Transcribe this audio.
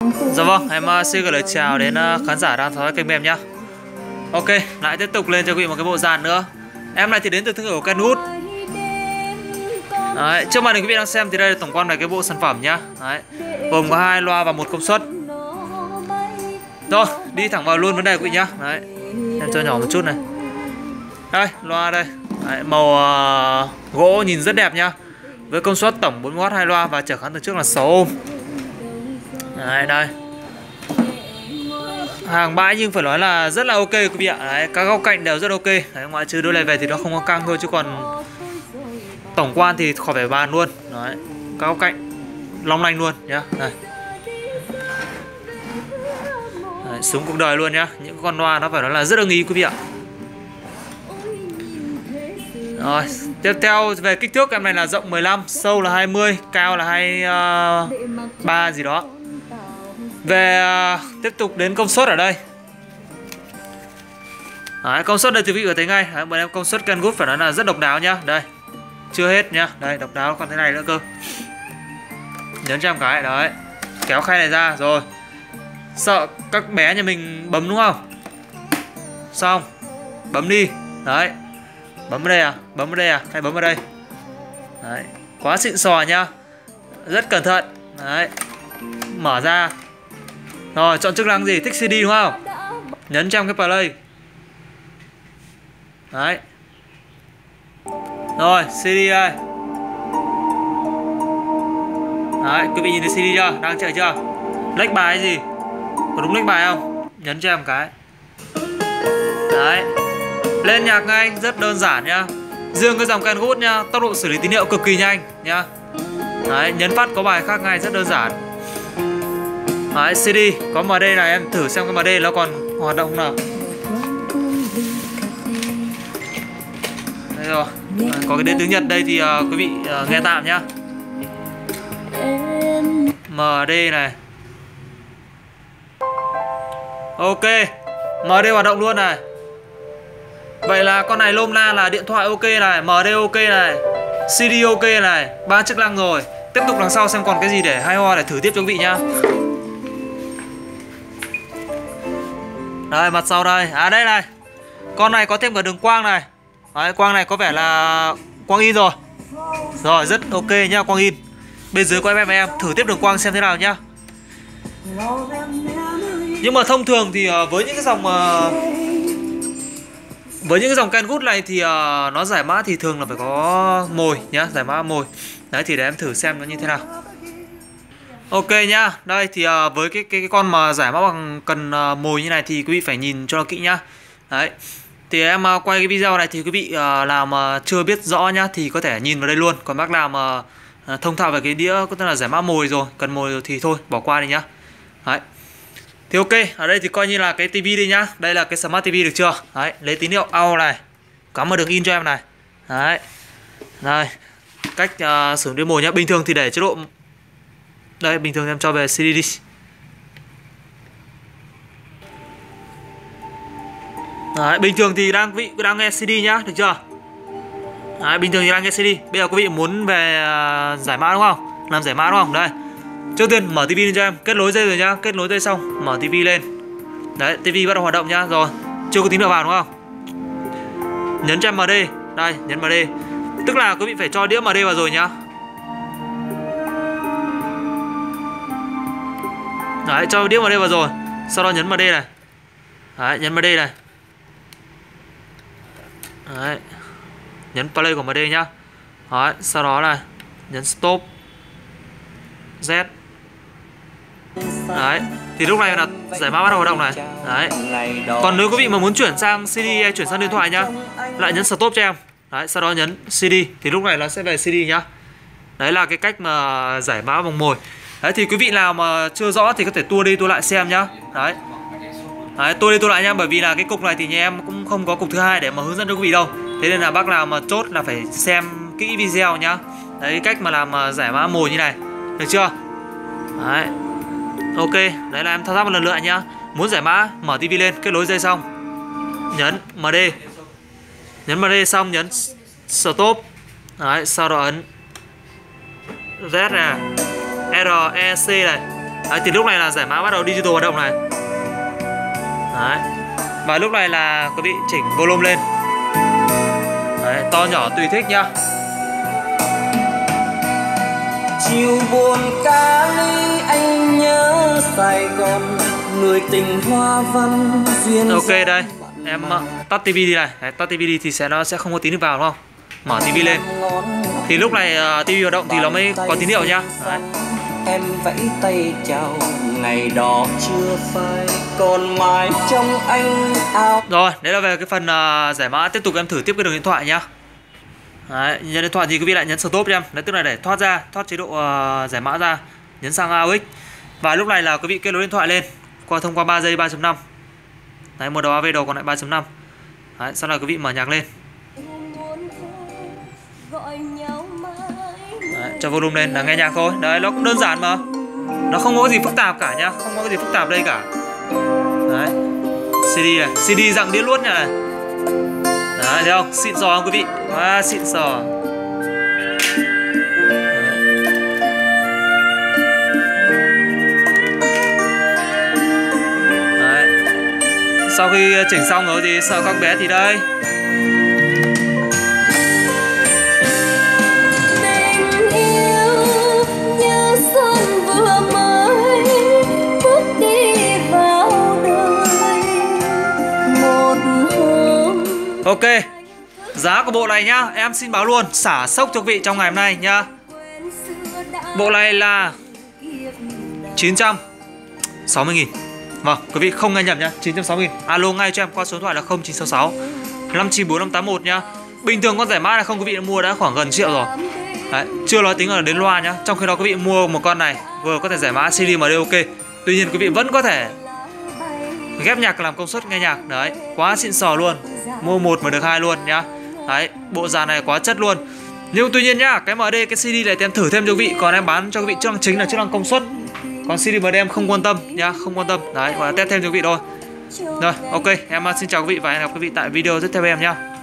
Dạ vâng, em xin gửi lời chào đến khán giả đang theo dõi kênh em nhé. Ok, lại tiếp tục lên cho quý vị một cái bộ dàn nữa. Em này thì đến từ thương hiệu Kenwood. Đấy, trước màn hình quý vị đang xem thì đây là tổng quan về cái bộ sản phẩm nhá. Đấy, gồm có 2 loa và 1 công suất. Rồi, đi thẳng vào luôn vấn đề quý vị nhá. Đấy, em cho nhỏ một chút này. Đây, loa đây. Đấy, màu gỗ nhìn rất đẹp nhá. Với công suất tổng 40W 2 loa và trở kháng từ trước là 6 ohm. Đấy, đây. Hàng bãi nhưng phải nói là rất là ok quý vị ạ. Đấy, các góc cạnh đều rất ok. Đấy, ngoại trừ đôi này về thì nó không có căng thôi, chứ còn tổng quan thì khỏi phải bàn luôn. Đấy, các góc cạnh long lanh luôn nhá. Đây. Đấy, súng cuộc đời luôn nhá. Những con loa nó phải nói là rất ưng ý quý vị ạ. Rồi, tiếp theo về kích thước em này là rộng 15, sâu là 20, cao là 23 gì đó. Về tiếp tục đến công suất ở đây. Đấy, công suất đây quý vị có thấy ngay. Đấy, bọn em công suất Kenwood phải nói là rất độc đáo nhá. Đây, chưa hết nhá. Đây, độc đáo còn thế này nữa cơ. Nhấn cho em cái. Đấy, kéo khay này ra. Rồi, sợ các bé nhà mình bấm đúng không? Xong, bấm đi. Đấy, bấm ở đây à? Bấm ở đây à? Hay bấm ở đây? Đấy, quá xịn sò nhá. Rất cẩn thận. Đấy, mở ra. Rồi, chọn chức năng gì? Thích CD đúng không? Nhấn trong cái play. Đấy. Rồi, CD đây. Đấy, quý vị nhìn thấy CD chưa? Đang chạy chưa? Lách bài gì? Có đúng lách bài không? Nhấn cho em cái. Đấy, lên nhạc ngay, rất đơn giản nhá. Riêng cái dòng Kenwood nhá, tốc độ xử lý tín hiệu cực kỳ nhanh nhá. Đấy, nhấn phát có bài khác ngay, rất đơn giản. Đấy, CD có MD này, em thử xem cái MD nó còn hoạt động không nào. Đây rồi. Đấy, có cái đĩa tiếng Nhật đây thì quý vị nghe tạm nhá. MD này. Ok, MD hoạt động luôn này. Vậy là con này lôm la là điện thoại ok này, MD ok này, CD ok này, 3 chức năng rồi. Tiếp tục đằng sau xem còn cái gì để hay ho để thử tiếp cho quý vị nhá. Đây, mặt sau đây. À đây này. Con này có thêm cả đường quang này. Đấy, quang này có vẻ là quang in rồi. Rồi, rất ok nhá, quang in. Bên dưới có em thử tiếp đường quang xem thế nào nhá. Nhưng mà thông thường thì với những cái dòng Kenwood này thì nó giải mã thì thường là phải có mồi nhá, giải mã mồi. Đấy thì để em thử xem nó như thế nào. Ok nhá. Đây thì với cái con mà giải mã bằng cần mồi như này thì quý vị phải nhìn cho nó kỹ nhá. Đấy. Thì em quay cái video này thì quý vị làm chưa biết rõ nhá thì có thể nhìn vào đây luôn. Còn bác làm thông thạo về cái đĩa có thể là giải mã mồi rồi, cần mồi rồi thì thôi, bỏ qua đi nhá. Đấy. Thì ok, ở đây thì coi như là cái tivi đi nhá. Đây là cái Smart TV được chưa? Đấy, lấy tín hiệu out này. Cắm vào đường in cho em này. Đấy. Đây. Cách sử dụng đĩa mồi nhá. Bình thường thì để chế độ. Đây, bình thường em cho về CD đi. Đấy, bình thường thì quý vị đang nghe CD nhá, được chưa? Đấy, bình thường thì đang nghe CD. Bây giờ quý vị muốn về giải mã đúng không? Làm giải mã đúng không? Đây. Trước tiên mở TV lên cho em, kết nối dây rồi nhá, kết nối dây xong, mở TV lên. Đấy, TV bắt đầu hoạt động nhá, rồi. Chưa có tín hiệu vào đúng không? Nhấn cho em MD, đây, nhấn MD. Tức là quý vị phải cho đĩa MD vào rồi nhá. Đấy, cho đĩa MD vào rồi. Sau đó nhấn MD này. Đấy, nhấn MD này. Đấy. Nhấn play của MD nhá. Đấy, sau đó là nhấn stop. Z. Đấy, thì lúc này là giải mã bắt đầu hoạt động này. Đấy. Còn nếu quý vị mà muốn chuyển sang CD hay chuyển sang điện thoại nhá, lại nhấn stop cho em. Đấy, sau đó nhấn CD thì lúc này nó sẽ về CD nhá. Đấy là cái cách mà giải mã bằng mồi. Đấy thì quý vị nào mà chưa rõ thì có thể tua đi tua lại xem nhá. Đấy. Đấy, tua đi tua lại nhá, bởi vì là cái cục này thì nhà em cũng không có cục thứ hai để mà hướng dẫn cho quý vị đâu. Thế nên là bác nào mà chốt là phải xem kỹ video nhá. Đấy, cái cách mà làm giải mã mồi như này. Được chưa? Đấy. Ok, đấy là em thao tác một lần nữa nhá. Muốn giải mã, mở TV lên, kết nối dây xong. Nhấn MD. Nhấn MD xong nhấn stop. Đấy, sau đó ấn Z này, REC này. Đấy, thì lúc này là giải mã bắt đầu digital hoạt động này. Đấy. Và lúc này là quý vị chỉnh volume lên. Đấy, to nhỏ tùy thích nhá. Chiều buồn ca ly anh nhớ Sài Gòn, người tình hoa văn duyên. Ok đây, em tắt TV đi này. Đấy, tắt TV đi thì nó sẽ không có tín hiệu vào đúng không? Mở TV lên. Thì lúc này TV hoạt động thì nó mới có tín hiệu nhá. Đấy. Em vẫy tay chào, ngày đó chưa phai còn mãi trong anh áo. Rồi, đấy là về cái phần giải mã. Tiếp tục em thử tiếp cái đường điện thoại nhá. Đấy, nhấn điện thoại thì quý vị lại nhấn stop cho em. Đấy, tức là để thoát ra, thoát chế độ giải mã ra, nhấn sang AUX. Và lúc này là quý vị kết nối điện thoại lên thông qua 3 giây 3.5. Đấy, một đầu AV đầu còn lại 3.5. Đấy, sau đó quý vị mở nhạc lên. Đấy, cho volume lên là nghe nhạc thôi. Đấy, nó cũng đơn giản mà. Nó không có gì phức tạp cả nhá, không có cái gì phức tạp đây cả. Đấy. CD này, CD dạng đĩa luốt này. Đấy, thấy không? Xịn sò không quý vị? Quá xịn sò. Đấy. Sau khi chỉnh xong rồi thì sợ các bé thì đây. Ok, giá của bộ này nhá, em xin báo luôn, xả sốc cho quý vị trong ngày hôm nay nhá. Bộ này là 960.000. Vâng, quý vị không nghe nhầm nhá, 960.000. Alo ngay cho em qua số điện thoại là 0966 594 581 nhá. Bình thường con giải mã này không quý vị đã mua đã khoảng gần triệu rồi. Đấy, chưa nói tính là đến loa nhá. Trong khi đó quý vị mua một con này vừa có thể giải mã CD MD ok. Tuy nhiên quý vị vẫn có thể ghép nhạc làm công suất nghe nhạc. Đấy, quá xịn sò luôn. Mua một mà được hai luôn nhá. Đấy, bộ dàn này quá chất luôn. Nhưng tuy nhiên nhá, cái MD, cái CD này thì em thử thêm cho quý vị. Còn em bán cho quý vị chức năng chính là chức năng công suất. Còn CD MD em không quan tâm nhá, không quan tâm. Đấy, và test thêm cho quý vị thôi. Rồi, ok, em xin chào quý vị và hẹn gặp quý vị tại video tiếp theo em nhá.